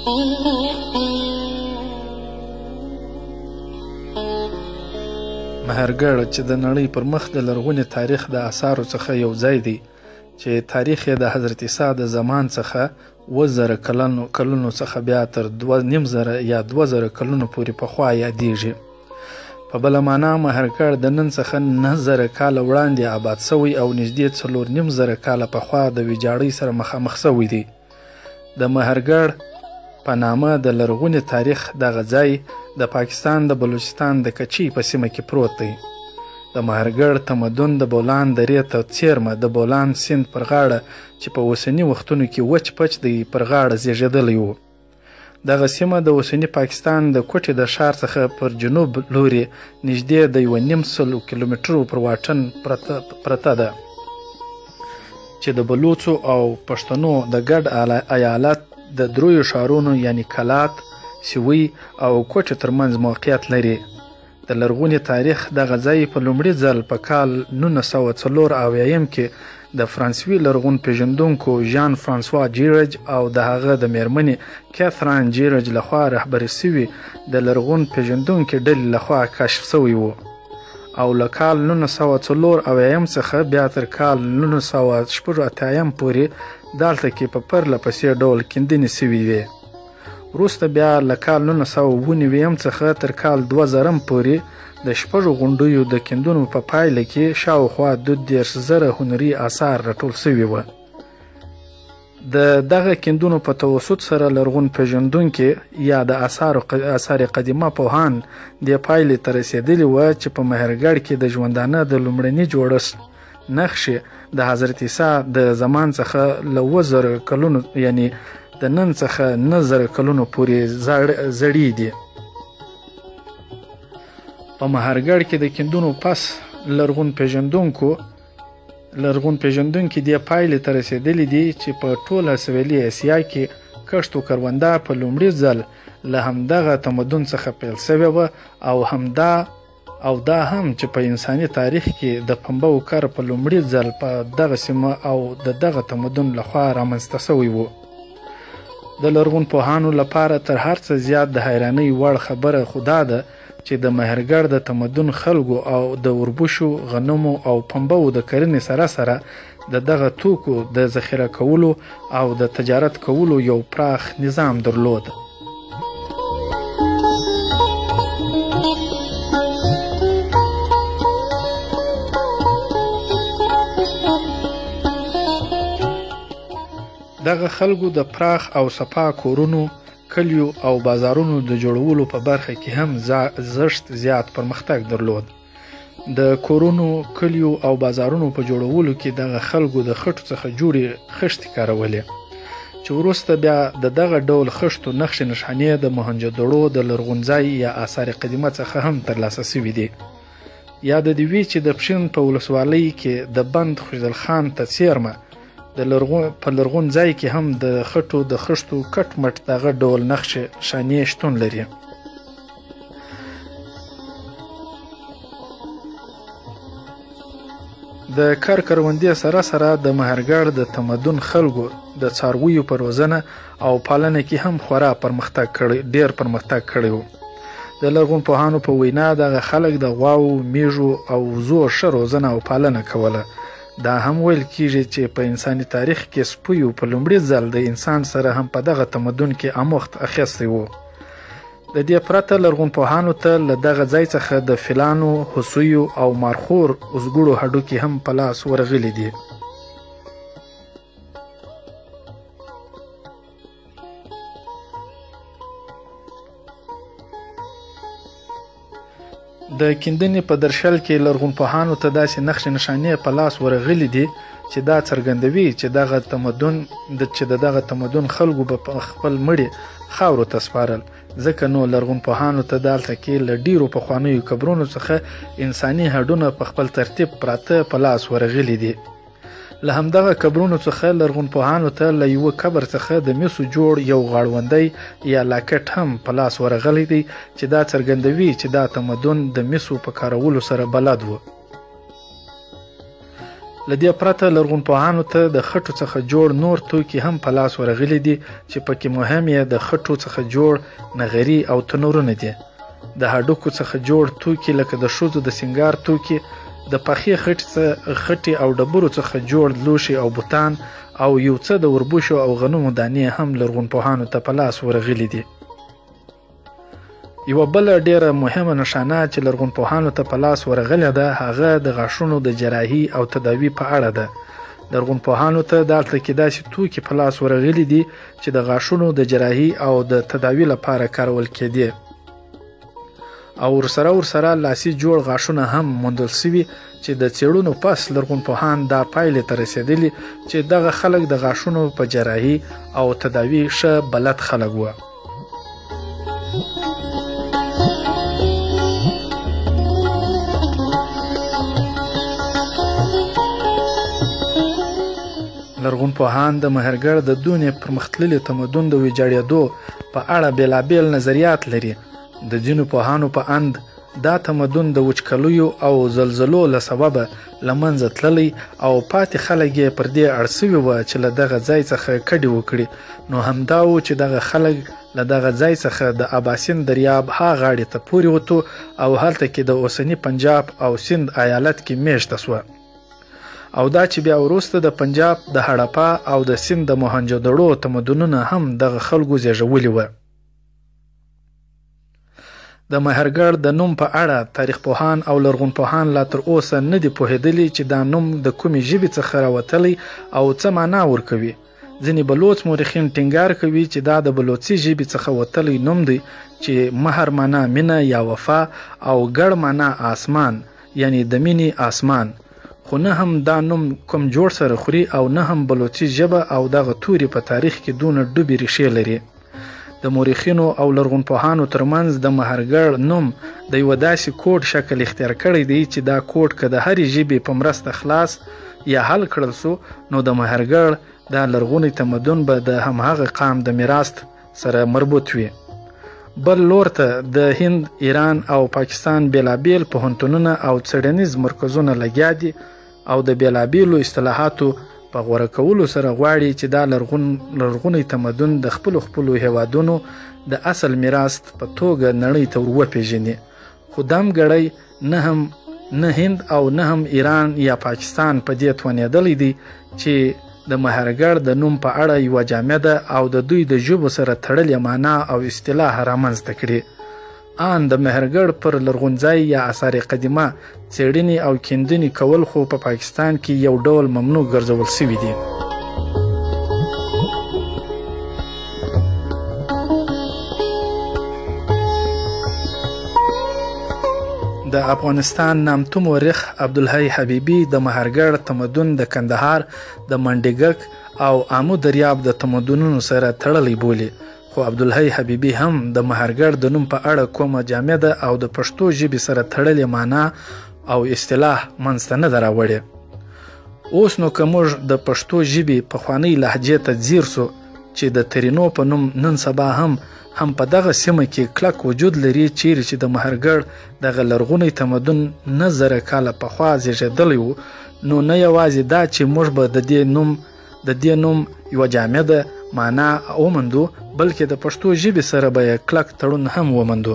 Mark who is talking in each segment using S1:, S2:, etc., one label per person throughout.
S1: مهرګړ چې د نړۍ پر مخ د لرغوني تاریخ د آثارو څخه یو ځای دی چې تاریخ یې د حضرت عیسی د زمان څخه 2000 کلونو څخه بیا تر 2500 یا 2000 کلونو پورې پخوا یادیږي. په بله معنا مهرګړ د نن څخه 9000 کاله وړاندې آباد سوی او نږدې 4500 کاله پخوا د ویجاړۍ سره مخامخ سوی دی. د مهرګړ په نامه د لرغوني تاریخ دغه ځای د پاکستان د بلوچستان د کچی په سیمه کې پروت دی. د مهرګړ تمدن د بولان درې ته څیرمه د بولان سیند پر غاړه چې په اوسني وختونو کې وچ پچ دی پر غاړه زیږېدلی و. دغه سیمه د اوسني پاکستان د کوټې د ښار څخه پر جنوب لوري نږدې د 1.5 کیلومترو پر واټن پرته ده چې د بلوڅو او پښتنو د ګډ ایالت د دریو ښارونو یعنی کلات، سوی او کوټې ترمنځ موقعیت لري. د لرغوني تاریخ دغه ځای په لومړي ځل په کال 1904 کې د فرانسوي لرغون پیژندونکو ژان فرانسوا جیرج او د هغه د میرمنې کیثرین جیرج لخوا رهبري سوي د لرغون پیژندونکو ډلې لخوا کشف سوی و او له کال 1904 څخه بیا تر کال 1986 پورې دلته کې په پرله پسې ډول کیندنې سوي وې. وروسته بیا له کال 1999 څخه تر کال 2000 پورې د 6 غونډیو د کیندونو په پایله کې شاوخوا 23000 هنري آثار راټول سوي وو. د دغه کیندونو په توسط سره لرغون پیژندونکي یا د آثار قدیمه پوهان د پایلې ته رسېدلي وو چې په مهرګړ کې د ژوندانه د لومړني جوړښت نقشې د حضرت عیسی د زمان څخه له 2000 کلونو یعنی د نن څخه 9000 کلونو پورې زړې دي. په مهرګړ کې د کیندونو پس لرغون پیژندونکي د پایلې ته رسېدلي دي چې په ټوله سویلي اسیا کې کښت او کرونده په لومړي ځل له همدغه تمدن څخه پیل سوی وه او دا هم چې په انساني تاریخ کې د پنبه او کار په لومړي ځل په دغه سیمه او د دغه تمدن لخوا رامنځته سوی و. د لرغون پوهانو لپاره تر هر څه زیات د حیرانۍ وړ خبره خو دا ده چې د مهرګړ د تمدن خلکو او د وربشو، غنمو او پنبهو د کرنې سره سره د دغه توکو د ذخیره کولو او د تجارت کولو یو پراخ نظام درلود. دغه خلکو د پراخ او صفا کورونو، کلیو او بازارونو د جوړولو په برخه کې هم زشت زیات پرمختګ درلود. د کورونو، کلیو او بازارونو په جوړولو کې دغه خلکو د خټو څخه جوړې خښتې کارولې چې وروسته بیا د دغه ډول خښتو نقشې نښانې د موهنجودړو د لرغونځای یا آثار قدیمه څخه هم ترلاسه سوي دي. یاد دې وي چې د پښین په ولسوالۍ کې د بند خوشدل خان ته څیرمه په لرغون ځای کې هم د خټو د خښتو کټ مټ دغه ډول نقشې شانې شتون لري. د کروندې سره سره د مهرګړ د تمدن خلکو د څارویو په روزنه او پالنه کې هم خورا ډیر پرمختګ کړی و. د لرغون پوهانو په وینا دغه خلک د غواو، میږو او وزو ښه روزنه او پالنه کوله. دا هم ویل کیږي چې په انساني تاریخ کې سپیو په لومړي ځل د انسان سره هم په دغه تمدن کې آموخت اخیستی و. د دې پرته لرغون پوهانو ته له دغه ځای څخه د فیلانو، هوسیو او مارخور اوزګړو هډوکي هم په لاس ورغلي دي. د کیندنې په درشل کې لرغون پوهانو ته داسې نقشې نښانې په لاس ورغلي دي چې دا څرګندوي چې د دغه تمدن خلکو به خپل مړي خاورو ته سپارل. ځکه نو لرغون پوهانو ته دلته کې له ډیرو پخوانیو قبرونو څخه انساني هډونه په خپل ترتیب پراته په لاس ورغلي دي. له همدغه قبرونو څخه لرغون پوهانو ته له یوه قبر څخه د مسو جوړ یو غاړوندی یا لاکټ هم په لاس ورغلی دی چې دا څرګندوي چې دا تمدن د مسو په کارولو سره بلد و. له دې پرته لرغونپوهانو ته د خټو څخه جوړ نور توکي هم په لاس ورغلي دي چې پکې مهم یې د خټو څخه جوړ نغري او تنورونه دي. د هډوکو څخه جوړ توکي لکه د ښځو د سینګار توکي، د پخې خټې او ډبرو څخه جوړ لوښي او بوتان او یو څه د وربشو او غنمو دانې هم لرغونپوهانو ته په لاس ورغلي دي. یوه بله ډیره مهمه نښانه چې لرغونپوهانو ته په لاس ورغلې ده هغه د غاښونو د جراحي او تداوي په اړه ده. لرغونپوهانو ته دلته کې داسې توکي په لاس ورغلي دي چې د غاښونو د جراحي او د تداوي لپاره کارول کېدې، او ورسره لاسي جوړ غاښونه هم موندل سوي چې د څېړنو پس لرغونپوهان دا پایلې ته رسېدلي چې دغه خلک د غاښونو په جراحي او تداوي ښه بلد خلک وو. لرغونپوهان د مهرګړ د دونې پرمختللي تمدن د ویجاړېدو په اړه بېلابېل نظریات لري. د ځینو پوهانو په اند دا تمدن د وچکالیو او زلزلو له سببه له منځه تللی او پاتې خلک یې پر دې اړ سوي وه چې له دغه ځای څخه کډې وکړي. نو همدا و چې دغه خلک له دغه ځای څخه د اباسین دریاب ها غاړې ته پورې وتو او هلته کې د اوسني پنجاب او سند ایالت کې میشته سوه. او دا چې بیا وروسته د پنجاب د هړپا او د سند د موهنجودړو تمدنونه هم دغه خلکو زیږولي وه. د مهرګړ د نوم په اړه تاریخ پوهان او لرغونپوهان لا تر اوسه نه دي پوهېدلي چې دا نوم د کومې ژبې څخه راوتلی او څه معنا ورکوي. ځینې بلوڅ مورخین ټینګار کوي چې دا د بلوڅي ژبې څخه وتلی نوم دی چې مهر معنا مینه یا وفا او ګړ معنا آسمان یعنی د مینې آسمان. خو نه هم دا نوم کوم جوړ سره خوري او نه هم بلوڅي ژبه او دغه توري په تاریخ کې دونه ډوبې ریښې لري. د مورخینو او لرغونپوهانو ترمنځ د مهرګړ نوم د یوه داسې کوډ شکل اختیار کړی دی چې دا کوډ که د هرې ژبې په مرسته خلاص یا حل کړل سو نو د مهرګړ دا لرغونی تمدن به د همهغه قام د میراث سره مربوط وي. بل لور ته د هند، ایران او پاکستان بېلابېل پوهنتونونه او څېړنیز مرکزونه لګیا دي او د بېلابېلو اصطلاحاتو په غوره کولو سره غواړي چې دا لرغونی تمدن د خپلو هیوادونو د اصل میراث په توګه نړۍ ته وروپېژني. خو دم ګړی نه هند او نه هم ایران یا پاکستان په دې توانېدلی دی چې د مهرګړ د نوم په اړه یوه جامده او د دوی د ژبو سره تړلې معنا او اصطلاح رامنځته کړي. ان د مهرګړ پر لرغونځای یا آثار قدیمه څېړنې او کیندنې کول خو په پاکستان کې یو ډول ممنوع ګرځول سوي دي. د افغانستان نامتو مورخ عبدالحی حبیبي د مهرګړ تمدن د کندهار د منډیګک او آمو دریاب د تمدنونو سره تړلی بولي. خو عبدالحی حبیبي هم د مهرګړ د نوم په اړه کومه جامده او د پښتو ژبې سره تړلې معنا او اصطلاح منځته نه ده راوړې. اوس نو که موږ د پښتو ژبې پخوانۍ لهجې ته ځیر سو چې د ترینو په نوم نن سبا هم په دغه سیمه کې کلک وجود لري، چیرې چې د مهرګړ دغه لرغونی تمدن نه زره کاله پخوا زیږېدلی و، نو نه یوازې دا چې موږ به د دې نوم یوه جامده معنا ومندو بلکې د پښتو ژبې سره به یې کلک تړون هم ومندو.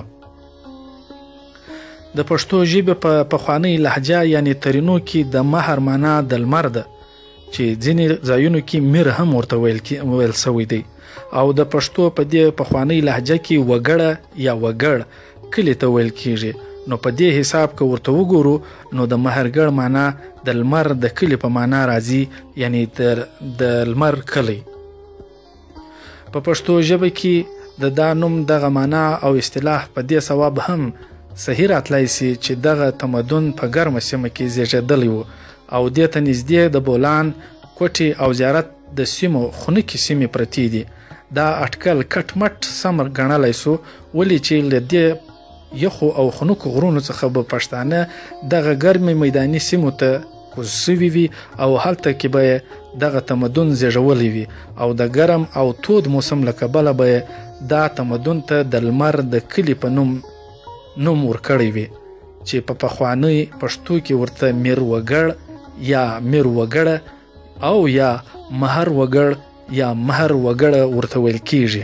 S1: د پښتو ژبې په پخوانۍ لهجه یعنی ترینو کې د مهر معنا د لمر ده چې ځینې ځایونو کې میر هم ورته ویل سوی دی، او د پښتو په دې پخوانۍ لهجه کې وګړه یا وګړ کلي ته ویل کیږي. نو په دې حساب که ورته وګورو نو د مهرګړ معنا د لمر د کلي په معنا راځي، یعنی د لمر کلی. په پښتو ژبه کې د دا نوم دغه معنا او اصطلاح په دې سبب هم صحیح راتلی سي چې دغه تمدن په ګرمه سیمه کې زیږېدلی و او دې ته نږدې د بولان، کوټې او زیارت د سیمو خنکې سیمې پرتې دي. دا اټکل کټ مټ سم ګڼلی سو، ولې چې له دې یخو او خنکو غرونو څخه به پښتانه دغه ګرمې میداني سیمو ته کوز سوي وي او هلته کې به دغه تمدن زیږولی وي او د ګرم او تود موسم له کبله به دا تمدن ته د لمر د کلي په نوم ورکړی وي چې په پخوانۍ پښتو کې ورته میر وګړ یا میر وګړه او یا مهر وګړ یا مهر وګړه ورته ویل کیږي.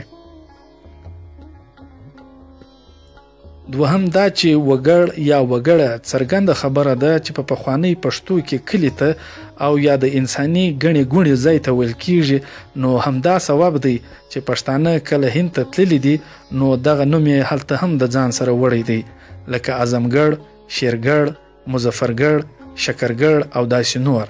S1: دوهم دا چې وګړ یا وګړه څرګنده خبره ده چې په پخوانۍ پښتو کې کلي ته او یا د انساني ګڼې ګوڼې ځای ته ویل کیږي. نو همدا سبب دی چې پښتانه کله هند ته تللي دي نو دغه نوم یې هلته هم د ځان سره وړی دی، لکه اعظمګړ، شیرګړ، مظفرګړ، شکرګړ او داسې نور.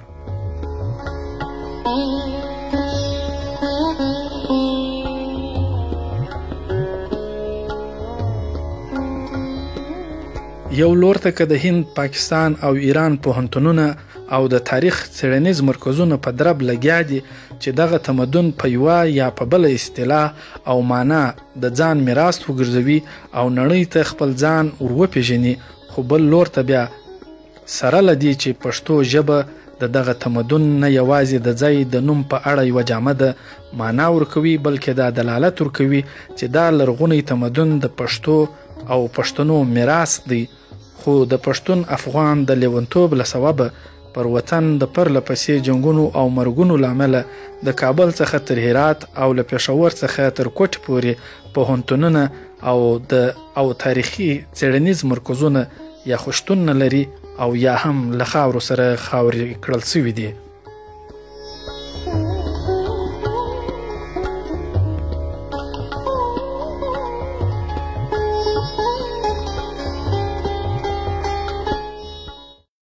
S1: یو لور ته که د هند، پاکستان او ایران پوهنتونونه او د تاریخ څیړنیز مرکزونه په درب لګیا دي چې دغه تمدن په یوه یا په بله اصطلاح او معنا د ځان میراث وګرځوي او نړۍ ته خپل ځان ور وپېژني، خو بل لور ته بیا سره له دې چې پښتو ژبه د دغه تمدن نه یوازې د ځای د نوم په اړه یوه جامده معنا ورکوي، بلکې دا دلالت ورکوي چې دا لرغونی تمدن د پښتو او پښتنو میراث دی. خو د پښتون افغان د لیونتوب له سببه پر وطن د پرله پسې جنګونو او مرګونو له امله د کابل څخه تر هرات او له پېښور څخه تر کوټ پورې پوهنتونونه او تاریخي څیړنیز مرکزونه یا خو شتون نه لري او یا هم له خاورو سره خاورې کړل سوي دي.